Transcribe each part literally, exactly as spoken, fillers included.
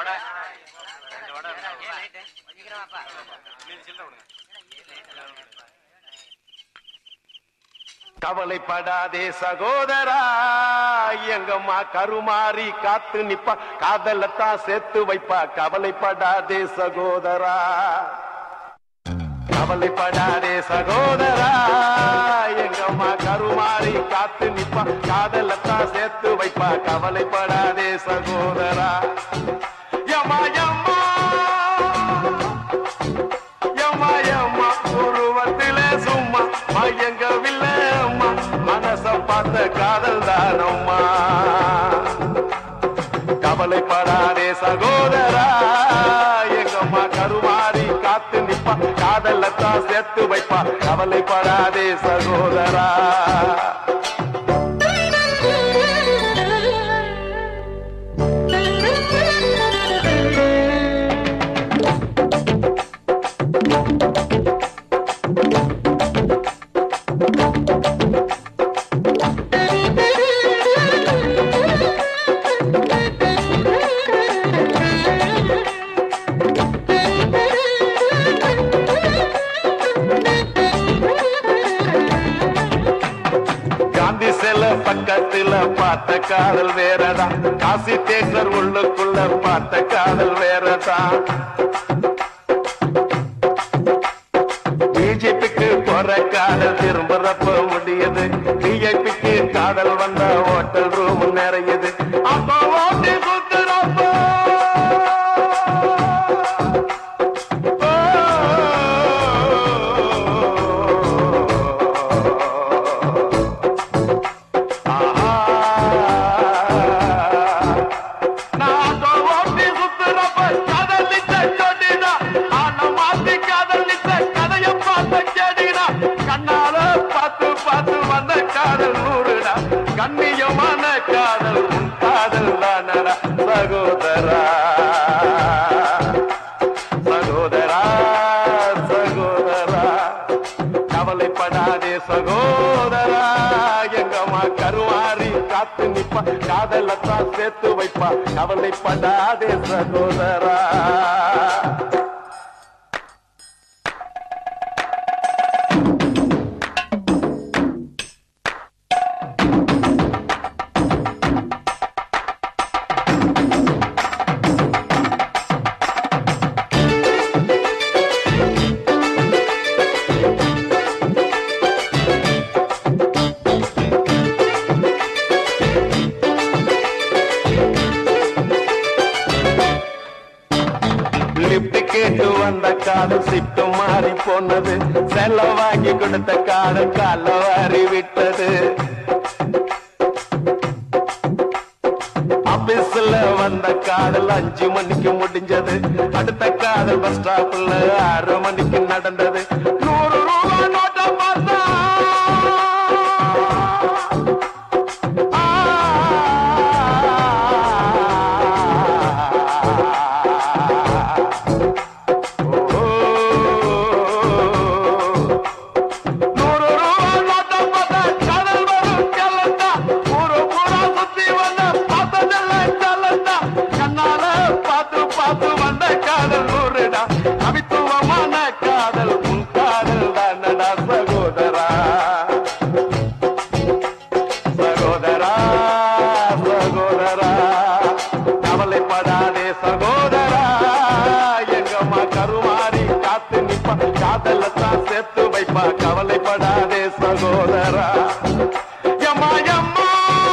கவலைப்படாதே சகோதரா, எங்கம்மா கருமாறி காத்து நிப்பா, காதலத்தான் சேர்த்து வைப்பா. கவலைப்படாதே சகோதரா, கவலைப்படாதே சகோதரா, எங்கம்மா கருமாறி காத்து நிப்பா, காதலத்தான் சேர்த்து வைப்பா. கவலைப்படாதே சகோதரா. யம்மா யம்மா யம்மா யம்மா உருவத்திலே சும்மா மயங்கவில்லை அம்மா, மனச பார்த்த காதல் தானம்மா. கவலைப்படாதே சகோதரா, எங்கம்மா கருமாறி காத்து நிப்பா, காதலத்தான் சேர்த்து வைப்பா. கவலைப்படாதே சகோதரா. பக்கத்துல பார்த்த காதல் வேறதான், காசி தேட்டர் உள்ளுக்குள்ள பார்த்த காதல் வேறதான். பிஜேபிக்கு போற காதல் திரும்புறப்ப முடியுது, பிஜேபிக்கு காதல் வந்த ஹோட்டல் ரூம் நிறையுது. அப்போ ஓட்டி சுத்துறப்ப கண்ணியமான காதல் உன் காதல் தானடா சகோதரா. சகோதரா சகோதரா கவலைப்படாதே சகோதரா, எங்கம்மா கருமாறி காத்து நிப்பா, காதலத்தான் சேர்த்து வைப்பா. கவலைப்படாதே சகோதரா. கேட்டு வந்த காதல் சிட்டு மாறி போனது, செலவாங்கி கொடுத்த காதல் கால வாரி விட்டது. ஆபீஸ்ல வந்த காதல் அஞ்சு மணிக்கு முடிஞ்சது, அடுத்த காதல் பஸ் ஸ்டாப்ல ஆறு மணிக்கு நடந்தது. நூறு ரூபாய் நோட்டை பார்த்தா கவித்துவமான காதல் உன் காதல் தானடா சகோதரா. சகோதரா சகோதரா கவலைப்படாதே சகோதரா, எங்கம்மா கருமாறி காத்து நிப்பா, காதலத்தான் சேர்த்து வைப்பா. கவலைப்படாதே சகோதரா. யம்மா யம்மா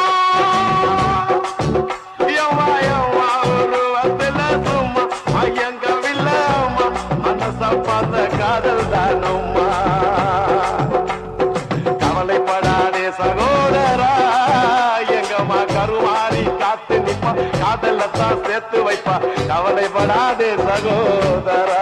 யம்மா யம்மா உருவத்துல சும்மா மயங்கவில்லை அம்மா, மனச பார்த்த காதல் தானம்மா. கவலைப்படாதே சகோதரா, எங்கம்மா கருமாறி காத்து நிப்பா, காதலத்தான் சேர்த்து வைப்பா. கவலைப்படாதே சகோதரா.